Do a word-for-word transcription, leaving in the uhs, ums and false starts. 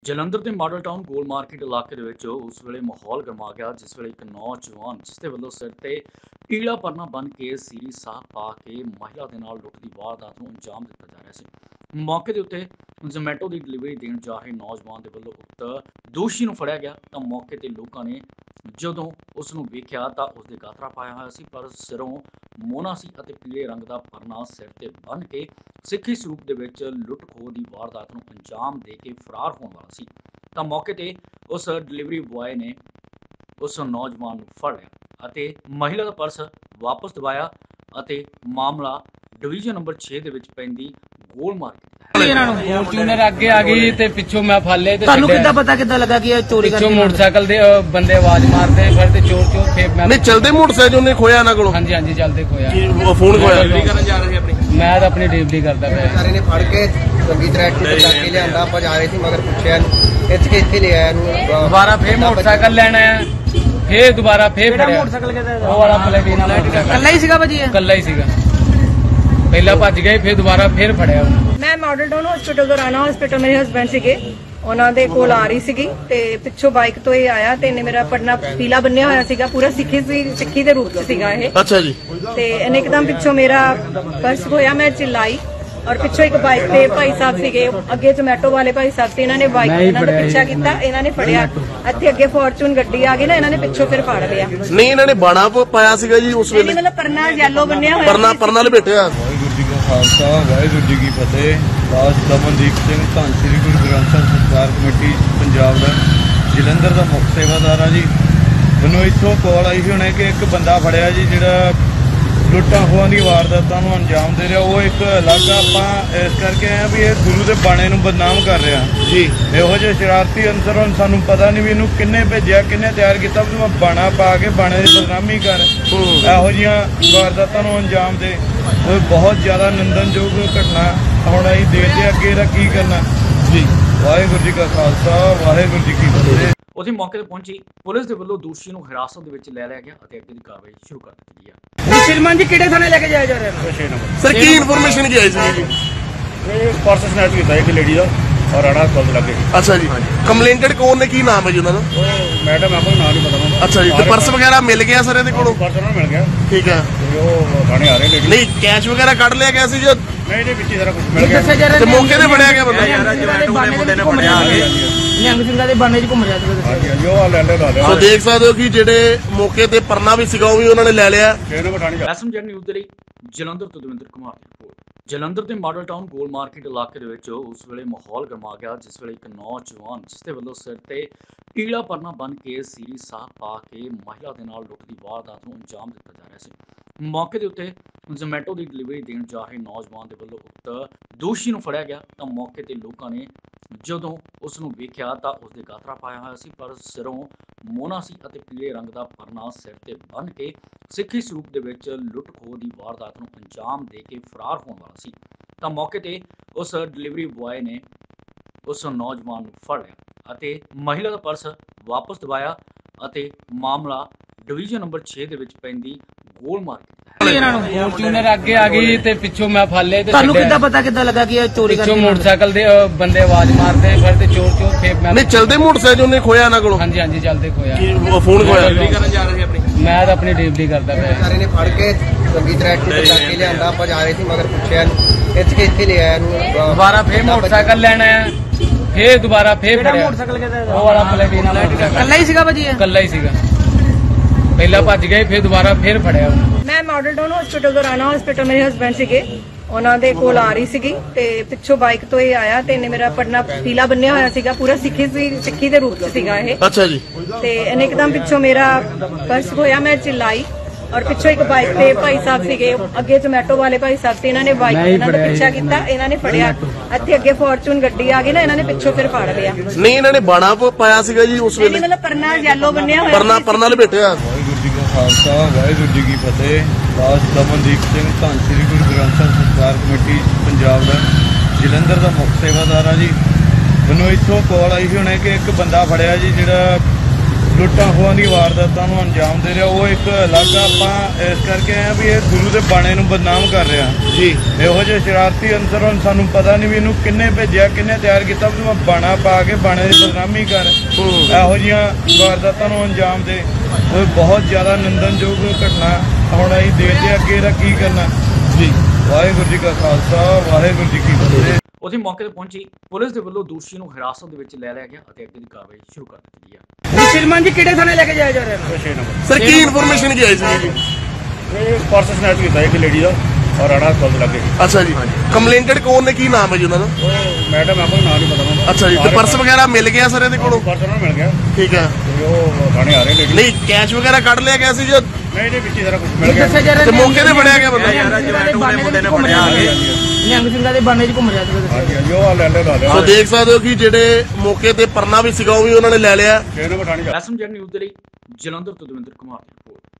ਜਲੰਧਰ ਦੇ Model town ਗੋਲ market ਇਲਾਕੇ ਦੇ ਵਿੱਚ ਉਸ ਵੇਲੇ ਮਾਹੌਲ ਗਰਮਾ ਗਿਆ ਜਿਸ ਵੇਲੇ ਇੱਕ ਨੌਜਵਾਨ ਜਿਸ ਦੇ ਵੱਲੋਂ ਸਿਰ ਤੇ ਪੀਲਾ ਪਰਨਾ ਬੰਨ ਕੇ ਸੀਰੀ ਸਾਹ ਪਾ ਕੇ ਮਹਿਲਾ ਦੇ ਨਾਲ ਲੁੱਟ ਦੀ ਵਾਰਦਾਤ ਨੂੰ ਅੰਜਾਮ ਦਿੱਤਾ ਜਾ ਰਿਹਾ ਸੀ। ਮੌਕੇ ਦੇ ਉੱਤੇ ਜ਼ੋਮੈਟੋ ਦੀ ਡਿਲੀਵਰੀ ਦੇਣ ਜਾ ਰਹੇ ਨੌਜਵਾਨ ਦੇ ਵੱਲੋਂ ਉਕਤ ਦੋਸ਼ੀ ਨੂੰ ਫੜਿਆ ਗਿਆ ਤਾਂ ਮੌਕੇ ਤੇ ਲੋਕਾਂ ਨੇ ਜਦੋਂ ਉਸ ਨੂੰ ਵੇਖਿਆ ਤਾਂ ਉਸ ਦੇ ਗਾਤਰਾ ਪਾਇਆ ਹੋਇਆ ਸੀ, ਪਰ ਸਿਰੋਂ ਮੋਨਾ ਸੀ ਅਤੇ ਪੀਲੇ ਰੰਗ ਦਾ ਪਰਨਾ ਸਿਰ ਤੇ ਬੰਨ ਕੇ ਸਿੱਖੀ ਸਰੂਪ ਦੇ ਵਿੱਚ ਲੁੱਟ ਖੋਹ ਦੀ ਵਾਰਦਾਤ ਨੂੰ ਅੰਜਾਮ ਦੇ ਕੇ ਫਰਾਰ ਹੋਣ ਵਾਲਾ ਸੀ। ਤਾਂ ਮੌਕੇ ਤੇ ਉਸ ਡਿਲੀਵਰੀ ਬੁਆਏ ਨੇ ਉਸ ਨੌਜਵਾਨ ਨੂੰ ਫੜ ਲਿਆ ਅਤੇ ਮਹਿਲਾ ਦਾ ਪਰਸ ਵਾਪਸ ਦਿਵਾਇਆ ਅਤੇ ਮਾਮਲਾ ਡਿਵੀਜ਼ਨ ਨੰਬਰ ਛੇ ਦੇ ਵਿੱਚ ਪੈਂਦੀ ਗੋਲ ਮਾਰਕੀਟ ਫੋਰਚੂਨਰ ਅੱਗੇ ਆ ਗਈ ਤੇ ਪਿੱਛੋਂ ਮੈਂ ਫਾਲੇ ਤੇ ਤੁਹਾਨੂੰ ਕਿੱਦਾਂ ਪਤਾ ਕਿੱਦਾਂ ਲੱਗਾ ਕਿ ਇਹ ਚੋਰੀ ਕਰਕੇ? ਪਿੱਛੋਂ ਮੋਟਰਸਾਈਕਲ ਦੇ ਬੰਦੇ ਆਵਾਜ਼ ਮਾਰਦੇ ਫਿਰ ਤੇ ਚੋਰ ਚੋਰ ਫੇਰ ਮੈਂ ਨਹੀਂ ਚਲਦੇ ਮੋਟਰਸਾਈਕਲ ਉਹਨੇ ਖੋਇਆ ਇਹਨਾਂ ਕੋਲੋਂ? ਹਾਂਜੀ ਹਾਂਜੀ ਚੱਲਦੇ ਖੋਇਆ। ਫੋਨ ਖੋਇਆ ਕਰਨ ਜਾ ਰਹੇ ਸੀ ਆਪਣੀ? ਮੈਂ ਤਾਂ ਆਪਣੀ ਡਿਲੀਵਰੀ ਕਰਦਾ ਪਿਆ। ਸਾਰੇ ਨੇ ਫੜ ਕੇ ਚੰਗੀ ਤਰ੍ਹਾਂ ਇੱਥੇ ਬਚਾ ਕੇ ਲਿਆਂਦਾ। ਆਪਾਂ ਜਾ ਰਹੇ ਸੀ ਮਗਰ ਪੁੱਛਿਆ ਇੱਥੇ ਕਿ ਇੱਥੇ ਲੈ ਆਇਆ ਇਹਨੂੰ। ਦੁਬਾਰਾ ਫੇਰ ਮੋਟਰਸਾਈਕਲ ਲੈਣਾ ਹੈ, ਫੇਰ ਦੁਬਾਰਾ ਫੇਰ ਫੜਿਆ। ਮੋਟਰਸਾਈਕਲ ਕਿਹਦਾ? ਉਹ ਵਾਲਾ ਪਲੇਟੀਨਾ ਕੱਲਾ ਹੀ ਸੀਗਾ ਭਾਜੀ? ਕੱਲਾ ਹੀ ਸੀਗਾ। ਪਹਿਲਾਂ ਭੱਜ ਗਏ ਫਿਰ ਦੁਬਾਰਾ ਫੇਰ ਫੜਿਆ ਉਹਨੂੰ। ਮੈਂ ਮਾਡਲ ਟਾਊਨ ਹਸਪੀਟਲ ਤੋਂ ਰਾਣਾ ਹਸਪੀਟਲ ਮੇਰੇ ਹਸਬੈਂਡ ਸੀਗੇ, ਉਹਨਾਂ ਦੇ ਕੋਲ ਆ ਰਹੀ ਸੀਗੀ ਤੇ ਪਿੱਛੋਂ ਬਾਈਕ ਤੋਂ ਇਹ ਆਇਆ ਤੇ ਇਹਨੇ ਮੇਰਾ ਪਰਨਾ ਪੀਲਾ ਬੰਨਿਆ ਹੋਇਆ ਸੀਗਾ, ਪੂਰਾ ਸਿੱਖੀ ਸੀ ਸਿੱਖੀ ਦੇ ਰੂਪ ਚ ਸੀਗਾ ਇਹ। ਅੱਛਾ ਜੀ। ਤੇ ਇਹਨੇ ਇੱਕਦਮ ਪਿੱਛੋਂ ਮੇਰਾ ਪਰਸ ਹੋਇਆ, ਮੈਂ ਚਿल्लाई ਔਰ ਪਿੱਛੋਂ ਇੱਕ ਬਾਈਕ ਤੇ ਭਾਈ ਸਾਹਿਬ ਸੀਗੇ, ਅੱਗੇ ਜ਼ੋਮੈਟੋ ਵਾਲੇ ਭਾਈ ਸਾਹਿਬ ਤੇ ਇਹਨਾਂ ਨੇ ਬਾਈਕ ਇਹਨਾਂ ਦਾ ਪਿੱਛਾ ਕੀਤਾ, ਇਹਨਾਂ ਨੇ ਫੜਿਆ। ਇੱਥੇ ਅੱਗੇ ਫੋਰਚੂਨ ਗੱਡੀ ਆ ਗਈ ਨਾ, ਇਹਨਾਂ ਨੇ ਪਿੱਛੋਂ ਫਿਰ ਫੜ ਲਿਆ। ਨਹੀਂ ਇਹਨਾਂ ਨੇ ਬਾਣਾ ਪਾਇਆ ਸੀਗਾ ਜੀ ਉਸ ਵੇਲੇ? ਮਤਲਬ ਪਰਨਾ ਯੈਲੋ ਬੰਨਿਆ ਹੋਇਆ, ਪਰਨਾ ਪਰਨਾ ਲਪੇਟਿਆ। ਵਾਹਿਗੁਰੂ ਜੀ ਕਾ ਖਾਲਸਾ ਵਾਹਿਗੁਰੂ ਜੀ ਕੀ ਫਤਿਹ। ਦਾਸ ਦਮਨਦੀਪ ਸਿੰਘ, ਧੰਨ ਸ੍ਰੀ ਗੁਰੂ ਗ੍ਰੰਥ ਸਾਹਿਬ ਸੰਸਕਾਰ ਕਮੇਟੀ ਪੰਜਾਬ ਦਾ ਜਲੰਧਰ ਦਾ ਮੁੱਖ ਸੇਵਾਦਾਰ ਆ ਜੀ। ਮੈਨੂੰ ਇੱਥੋਂ ਕਾਲ ਆਈ ਸੀ ਹੁਣੇ ਕਿ ਇੱਕ ਬੰਦਾ ਫੜਿਆ ਜੀ ਜਿਹੜਾ ਲੁੱਟਾਂ ਖੋਹਾਂ ਦੀ ਵਾਰਦਾਤਾਂ ਨੂੰ ਅੰਜਾਮ ਦੇ ਰਿਹਾ। ਉਹ ਇੱਕ ਅਲੱਗ ਆਪਾਂ ਇਸ ਕਰਕੇ ਆਏ ਵੀ ਇਹ ਗੁਰੂ ਦੇ ਬਾਣੇ ਨੂੰ ਬਦਨਾਮ ਕਰ ਰਿਹਾ ਜੀ। ਇਹੋ ਜਿਹੇ ਸ਼ਰਾਰਤੀ ਅੰਸਰ ਹੁਣ ਸਾਨੂੰ ਪਤਾ ਨਹੀਂ ਵੀ ਇਹਨੂੰ ਕਿੰਨੇ ਭੇਜਿਆ, ਕਿੰਨੇ ਤਿਆਰ ਕੀਤਾ ਵੀ ਤੂੰ ਬਾਣਾ ਪਾ ਕੇ ਬਾਣੇ ਦੀ ਬਦਨਾਮੀ ਕਰ, ਇਹੋ ਜਿਹੀਆਂ ਵਾਰਦਾਤਾਂ ਨੂੰ ਅੰਜਾਮ ਦੇ। ਉਹ ਬਹੁਤ ਜ਼ਿਆਦਾ ਨਿੰਦਣਯੋਗ ਘਟਨਾ। ਹੁਣ ਅਸੀਂ ਦੇਖਦੇ ਅੱਗੇ ਇਹਦਾ ਕੀ ਕਰਨਾ ਜੀ। ਵਾਹਿਗੁਰੂ ਜੀ ਕਾ ਖਾਲਸਾ ਵਾਹਿਗੁਰੂ ਜੀ ਕੀ ਫਤਿਹ। ਉੱਥੇ ਮੌਕੇ ਤੇ ਪਹੁੰਚੀ ਪੁਲਿਸ ਦੇ ਵੱਲੋਂ ਦੋਸ਼ੀ ਨੂੰ ਹਿਰਾਸਤ ਦੇ ਵਿੱਚ ਲੈ ਲਿਆ ਗਿਆ ਅਤੇ ਅੱਗੇ ਦੀ ਕਾਰਵਾਈ ਸ਼ੁਰੂ ਕਰ ਦਿੱਤੀ ਗਈ ਹੈ। ਸ਼੍ਰੀਮਾਨ ਜੀ ਕਿਹੜੇ ਥਾਣੇ ਲੈ ਕੇ ਜਾਇਆ ਜਾ ਰਿਹਾ? ਛੇ ਨੰਬਰ ਸਰ ਕੀ ਇਨਫੋਰਮੇਸ਼ਨ ਕੀ ਆਈ ਸੀ ਜੀ? ਇਹ ਪਰਸ ਸਨੈਚ ਕੀਤਾ ਇੱਕ ਲੇਡੀ ਦਾ ਔਰ ਰਾਣਾ ਹਸਪਤਾਲ ਲੱਗੇ। ਅੱਛਾ ਜੀ। ਕੰਪਲੇਂਟਡ ਕੌਣ ਨੇ, ਕੀ ਨਾਮ ਹੈ ਜੀ ਉਹਨਾਂ ਦਾ? ਉਹ ਮੈਡਮ ਆਪਾਂ ਨੂੰ ਨਾਂ ਨਹੀਂ ਪਤਾ ਮੈਨੂੰ। ਅੱਛਾ ਜੀ। ਤੇ ਪਰਸ ਵਗੈਰਾ ਮਿਲ ਗਿਆ ਸਰ ਇਹਦੇ ਕੋਲੋਂ? ਪਰਸ ਉਹਨਾਂ ਨੂੰ ਮਿਲ ਗਿਆ। ਠੀਕ ਹੈ। ਤੇ ਉਹ ਥਾਣੇ ਆ ਰਹੇ ਲੇਡੀ। ਨਹੀਂ ਕੈਸ਼ ਵਗੈਰਾ ਕੱਢ ਲਿਆ ਗਿਆ ਸੀ ਜਾਂ ਨਹੀਂ ਇਹਦੇ ਵਿੱਚ ਹੀ ਸਾਰਾ ਕੁਝ ਮਿਲ ਗਿਆ। ਤੇ ਮੌਕੇ ਤੇ ਫੜਿਆ ਗਿਆ ਬੰਦਾ? ਨਿਹੰਗ ਸਿੰਘਾਂ ਦੇ ਬਾਣੇ 'ਚ ਘੁੰਮ ਰਿਹਾ ਸੀ। ਹਾਂਜੀ ਹਾਂਜੀ ਉਹ ਲੈ ਲੈ ਲਾ ਲਿਆ। ਸੋ ਦੇਖ ਸਕਦੇ ਹੋ ਕਿ ਜਿਹੜੇ ਮੌਕੇ ਤੇ ਪਰਨਾ ਵੀ ਸੀਗਾ ਉਹ ਵੀ ਉਹਨਾਂ ਨੇ ਲੈ ਲਿਆ। ਛੇ ਨੰਬਰ ਥਾਣੇ ਜਾ। ਐਸਐਮਜੈਡ ਨਿਊਜ਼ ਦੇ ਲਈ ਜਲੰਧਰ ਤੋਂ ਦਵਿੰਦਰ ਕੁਮਾਰ ਦੀ ਰਿਪੋਰਟ। ਜਲੰਧਰ ਦੇ ਮਾਡਲ ਟਾਊਨ ਗੋਲ ਮਾਰਕੀਟ ਇਲਾਕੇ ਦੇ ਵਿੱਚ ਉਸ ਵੇਲੇ ਮਾਹੌਲ ਗਰਮਾ ਗਿਆ ਜਿਸ ਵੇਲੇ ਇੱਕ ਨੌਜਵਾਨ ਜਿਸ ਦੇ ਵੱਲੋਂ ਸਿਰ ਤੇ ਪੀਲਾ ਪਰਨਾ ਬੰਨ ਕੇ ਸੀਰੀ ਸਾਹ ਪਾ ਕੇ ਮਹਿਲਾ ਦੇ ਨਾਲ ਲੁੱਟ ਦੀ ਵਾਰਦਾਤ ਨੂੰ ਅੰਜਾਮ ਦਿੱਤਾ ਜਾ ਰਿਹਾ ਸੀ। ਮੌਕੇ ਦੇ ਉੱਤੇ ਜ਼ੋਮੈਟੋ ਦੀ ਡਿਲੀਵਰੀ ਦੇਣ ਜਾ ਰਹੇ ਨੌਜਵਾਨ ਦੇ ਵੱਲੋਂ ਉਕਤ ਦੋਸ਼ੀ ਨੂੰ ਫੜਿਆ ਗਿਆ ਤਾਂ ਮੌਕੇ ਤੇ ਲੋਕਾਂ ਨੇ ਜਦੋਂ ਉਸ ਨੂੰ ਵੇਖਿਆ ਤਾਂ ਉਸ ਦੇ ਗਾਤਰਾ ਪਾਇਆ ਹੋਇਆ ਸੀ, ਪਰ ਸਿਰੋਂ ਮੋਨਾ ਸੀ ਅਤੇ ਪੀਲੇ ਰੰਗ ਦਾ ਪਰਨਾ ਸਿਰ ਤੇ ਬੰਨ ਕੇ ਸਿੱਖੀ ਸਰੂਪ ਦੇ ਵਿੱਚ ਲੁੱਟ ਖੋਹ ਦੀ ਵਾਰਦਾਤ ਨੂੰ ਅੰਜਾਮ ਦੇ ਕੇ ਫਰਾਰ ਹੋਣ ਵਾਲਾ ਸੀ। ਤਾਂ ਮੌਕੇ ਤੇ ਉਸ ਡਿਲੀਵਰੀ ਬੁਆਏ ਨੇ ਉਸ ਨੌਜਵਾਨ ਨੂੰ ਫੜ ਲਿਆ ਅਤੇ ਮਹਿਲਾ ਦਾ ਪਰਸ ਵਾਪਸ ਦਿਵਾਇਆ ਅਤੇ ਮਾਮਲਾ ਡਿਵੀਜ਼ਨ ਨੰਬਰ ਛੇ ਦੇ ਵਿੱਚ ਪੈਂਦੀ ਗੋਲ ਮਾਰਕੀਟ ਫੋਰਚੂਨਰ ਅੱਗੇ ਆ ਗਈ ਤੇ ਪਿੱਛੋਂ ਮੈਂ ਫਾਲੇ ਤੇ ਤੁਹਾਨੂੰ ਕਿੱਦਾਂ ਪਤਾ ਕਿੱਦਾਂ ਲੱਗਾ ਕਿ ਇਹ ਚੋਰੀ ਕਰਕੇ? ਪਿੱਛੋਂ ਮੋਟਰਸਾਈਕਲ ਦੇ ਬੰਦੇ ਆਵਾਜ਼ ਮਾਰਦੇ ਫਿਰ ਤੇ ਚੋਰ ਚੋਰ ਫੇਰ ਮੈਂ ਨਹੀਂ ਚਲਦੇ ਮੋਟਰਸਾਈਕਲ ਉਹਨੇ ਖੋਇਆ ਇਹਨਾਂ ਕੋਲੋਂ? ਹਾਂਜੀ ਹਾਂਜੀ ਚੱਲਦੇ ਖੋਇਆ। ਫੋਨ ਖੋਇਆ ਕਰਨ ਜਾ ਰਹੇ ਸੀ ਆਪਣੀ? ਮੈਂ ਤਾਂ ਆਪਣੀ ਡਿਲੀਵਰੀ ਕਰਦਾ ਪਿਆ। ਸਾਰੇ ਨੇ ਫੜ ਕੇ ਚੰਗੀ ਤਰ੍ਹਾਂ ਇੱਥੇ ਬਚਾ ਕੇ ਲਿਆਂਦਾ। ਆਪਾਂ ਜਾ ਰਹੇ ਸੀ ਮਗਰ ਪੁੱਛਿਆ ਇੱਥੇ ਕਿ ਇੱਥੇ ਲੈ ਆਇਆ ਇਹਨੂੰ। ਦੁਬਾਰਾ ਫੇਰ ਮੋਟਰਸਾਈਕਲ ਲੈਣਾ ਹੈ, ਫੇਰ ਦੁਬਾਰਾ ਫੇਰ ਫੜਿਆ। ਮੋਟਰਸਾਈਕਲ ਕਿਹਦਾ? ਉਹ ਵਾਲਾ ਪਲੇਟੀਨਾ ਕੱਲਾ ਹੀ ਸੀਗਾ ਭਾਜੀ? ਕੱਲਾ ਹੀ ਸੀਗਾ। ਪਹਿਲਾਂ ਭੱਜ ਗਏ ਫਿਰ ਦੁਬਾਰਾ ਫੇਰ ਫੜਿਆ ਉਹਨੂੰ। ਮੈਂ ਮਾਡਲ ਟਾਊਨ ਹਸਪੀਟਲ ਤੋਂ ਰਾਣਾ ਹਸਪੀਟਲ ਮੇਰੇ ਹਸਬੈਂਡ ਸੀਗੇ, ਉਹਨਾਂ ਦੇ ਕੋਲ ਆ ਰਹੀ ਸੀਗੀ ਤੇ ਪਿੱਛੋਂ ਬਾਈਕ ਤੋਂ ਇਹ ਆਇਆ ਤੇ ਇਹਨੇ ਮੇਰਾ ਪਰਨਾ ਪੀਲਾ ਬੰਨਿਆ ਹੋਇਆ ਸੀਗਾ, ਪੂਰਾ ਸਿੱਖੀ ਸੀ ਸਿੱਖੀ ਦੇ ਰੂਪ ਚ ਸੀਗਾ ਇਹ। ਅੱਛਾ ਜੀ। ਤੇ ਇਹਨੇ ਇੱਕਦਮ ਪਿੱਛੋਂ ਮੇਰਾ ਪਰਸ ਹੋਇਆ, ਮੈਂ ਚਿल्लाई ਔਰ ਪਿੱਛੋਂ ਇੱਕ ਬਾਈਕ ਤੇ ਭਾਈ ਸਾਹਿਬ ਸੀਗੇ, ਅੱਗੇ ਜ਼ੋਮੈਟੋ ਵਾਲੇ ਭਾਈ ਸਾਹਿਬ ਤੇ ਇਹਨਾਂ ਨੇ ਬਾਈਕ ਇਹਨਾਂ ਦਾ ਪਿੱਛਾ ਕੀਤਾ, ਇਹਨਾਂ ਨੇ ਫੜਿਆ। ਇੱਥੇ ਅੱਗੇ ਫੋਰਚੂਨ ਗੱਡੀ ਆ ਗਈ ਨਾ, ਇਹਨਾਂ ਨੇ ਪਿੱਛੋਂ ਫਿਰ ਫੜ ਲਿਆ। ਨਹੀਂ ਇਹਨਾਂ ਨੇ ਬਾਣਾ ਪਾਇਆ ਸੀਗਾ ਜੀ ਉਸ ਵੇਲੇ? ਮਤਲਬ ਪਰਨਾ ਯੈਲੋ ਬੰਨਿਆ ਹੋਇਆ, ਪਰਨਾ ਪਰਨਾ ਲਪੇਟਿਆ। ਵਾਹਿਗੁਰੂ ਜੀ ਕਾ ਖਾਲਸਾ ਵਾਹਿਗੁਰੂ ਜੀ ਕੀ ਫਤਿਹ। ਦਾਸ ਦਮਨਦੀਪ ਸਿੰਘ, ਧੰਨ ਸ੍ਰੀ ਗੁਰੂ ਗ੍ਰੰਥ ਸਾਹਿਬ ਸੰਸਕਾਰ ਕਮੇਟੀ ਪੰਜਾਬ ਦਾ ਜਲੰਧਰ ਦਾ ਮੁੱਖ ਸੇਵਾਦਾਰ ਆ ਜੀ। ਮੈਨੂੰ ਇੱਥੋਂ ਕਾਲ ਆਈ ਸੀ ਹੁਣੇ ਕਿ ਇੱਕ ਬੰਦਾ ਫੜਿਆ ਜੀ ਜਿਹੜਾ ਲੁੱਟਾਂ ਖੋਹਾਂ ਦੀ ਵਾਰਦਾਤਾਂ ਨੂੰ ਅੰਜਾਮ ਦੇ ਰਿਹਾ। ਉਹ ਇੱਕ ਅਲੱਗ ਆਪਾਂ ਇਸ ਕਰਕੇ ਆਏ ਆ ਵੀ ਇਹ ਗੁਰੂ ਦੇ ਬਾਣੇ ਨੂੰ ਬਦਨਾਮ ਕਰ ਰਿਹਾ ਜੀ। ਇਹੋ ਜਿਹੇ ਸ਼ਰਾਰਤੀ ਅੰਸਰ ਹੁਣ ਸਾਨੂੰ ਪਤਾ ਨਹੀਂ ਵੀ ਇਹਨੂੰ ਕਿੰਨੇ ਭੇਜਿਆ, ਕਿੰਨੇ ਤਿਆਰ ਕੀਤਾ ਵੀ ਮੈਂ ਬਾਣਾ ਪਾ ਕੇ ਬਾਣੇ ਦੀ ਬਦਨਾਮੀ ਕਰ ਇਹੋ ਜਿਹੀਆਂ ਵਾਰਦਾਤਾਂ ਨੂੰ ਅੰਜਾਮ ਦੇ। ਉਹ ਬਹੁਤ ਜ਼ਿਆਦਾ ਨਿੰਦਣਯੋਗ ਘਟਨਾ। ਹੁਣ ਅਸੀਂ ਦੇਖਦੇ ਅੱਗੇ ਇਹਦਾ ਕੀ ਕਰਨਾ ਜੀ। ਵਾਹਿਗੁਰੂ ਜੀ ਕਾ ਖਾਲਸਾ, ਵਾਹਿਗੁਰੂ ਜੀ ਕੀ ਫਤਿਹ। ਉਹਦੇ ਮੌਕੇ ਤੇ ਪਹੁੰਚੀ ਪੁਲਿਸ ਦੇ ਵੱਲੋਂ ਦੋਸ਼ੀ ਨੂੰ ਹਿਰਾਸਤ ਦੇ ਵਿੱਚ ਲੈ ਲਿਆ ਗਿਆ ਅਤੇ ਅੱਗੇ ਦੀ ਕਾਰਵਾਈ ਸ਼ੁਰੂ ਕਰ ਦਿੱਤੀ ਗਈ ਹੈ। ਸਲਮਾਨ ਜੀ ਕਿਹੜੇ ਥਾਣੇ ਲੈ ਕੇ ਜਾਇਆ ਜਾ ਰਿਹਾ ਹੈ? ਸਰ ਕੀ ਇਨਫੋਰਮੇਸ਼ਨ ਕੀ ਆਈ ਸੀ ਜੀ? ਇਹ ਪਰਸ ਸਨੈਚ ਕੀਤਾ ਇੱਕ ਲੇਡੀ ਦਾ ਔਰ ਰਾਣਾ ਹਸਪਤਾਲ ਲੱਗੇ। ਅੱਛਾ ਜੀ। ਕੰਪਲੇਂਟਡ ਕੌਣ ਨੇ, ਕੀ ਨਾਮ ਹੈ ਜੀ ਉਹਨਾਂ ਦਾ? ਉਹ ਮੈਡਮ ਆਪਾਂ ਨੂੰ ਨਾਂ ਨਹੀਂ ਪਤਾ ਉਹਨਾਂ ਅੱਛਾ ਜੀ। ਤੇ ਪਰਸ ਵਗੈਰਾ ਮਿਲ ਗਿਆ ਸਰ ਇਹਦੇ ਕੋਲੋਂ? ਪਰਸ ਉਹਨਾਂ ਨੂੰ ਮਿਲ ਗਿਆ। ਠੀਕ ਹੈ। ਤੇ ਉਹ ਥਾਣੇ ਆ ਰਹੇ ਲੇਡੀ। ਨਹੀਂ ਕੈਸ਼ ਵਗੈਰਾ ਕੱਢ ਲਿਆ ਗਿਆ ਸੀ ਜੀ? ਨਹੀਂ ਨਹੀਂ ਵਿੱਚ ਸਾਰਾ ਕੁਝ ਮਿਲ ਗਿਆ। ਦੱਸਿਆ ਜਾ ਰਿਹਾ ਤੇ ਮੌਕੇ ਤੇ ਫੜਿਆ ਗਿਆ ਬੰਦਾ? ਨਿਹੰਗ ਸਿੰਘਾਂ ਦੇ ਬਾਣੇ 'ਚ ਘੁੰਮ ਰਿਹਾ ਸੀ। ਹਾਂਜੀ ਹਾਂਜੀ ਉਹ ਲੈ ਲੈ ਲਾ ਲਿਆ। ਸੋ ਦੇਖ ਸਕਦੇ ਹੋ ਕਿ ਜਿਹੜੇ ਮੌਕੇ ਤੇ ਪਰਨਾ ਵੀ ਸੀਗਾ ਉਹ ਵੀ ਉਹਨਾਂ ਨੇ ਲੈ ਲਿਆ। ਛੇ ਨੰਬਰ ਥਾਣੇ ਜਾ। ਐਸਐਮਜੀ ਨਿਊਜ਼ ਦੇ ਲਈ ਜਲੰਧਰ ਤੋਂ ਦਵਿੰਦਰ ਕੁਮਾਰ ਦੀ ਰਿਪੋਰਟ।